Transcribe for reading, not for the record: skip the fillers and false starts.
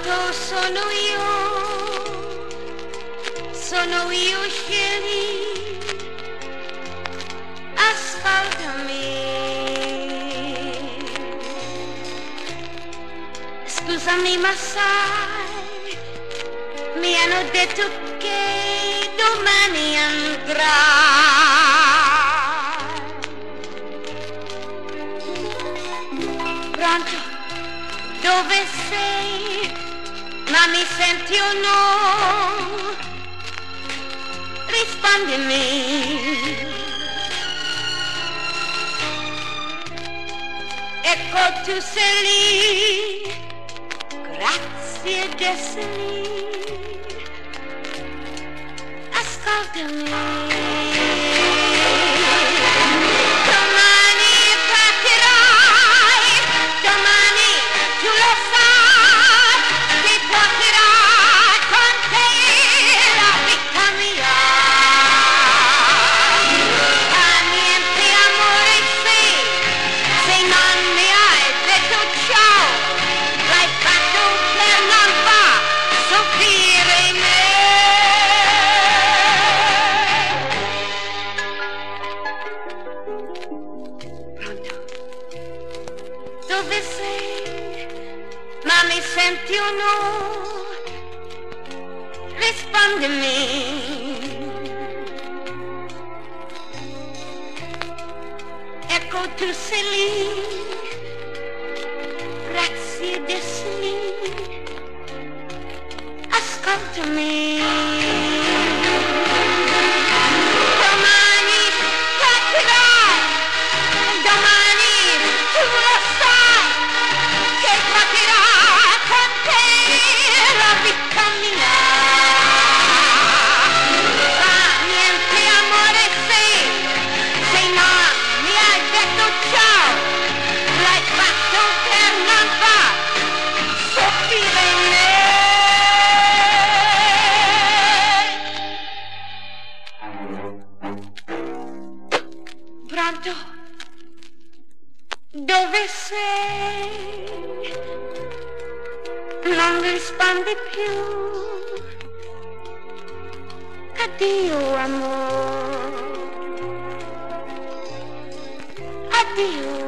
Pronto sono io scegli, ascoltami. Scusami ma sai, mi hanno detto che domani andrai. Pronto? Dove sei? Ma mi senti o no? Rispondimi. Ecco tu sei lì, grazie di essere lì. Ascoltami. Dove sei? Ma mi senti o no? Rispondimi. Ecco tu sei lì, grazie di essere lì. Ascoltami. Pronto? Dove sei? Non rispondi più. Addio amore. Addio.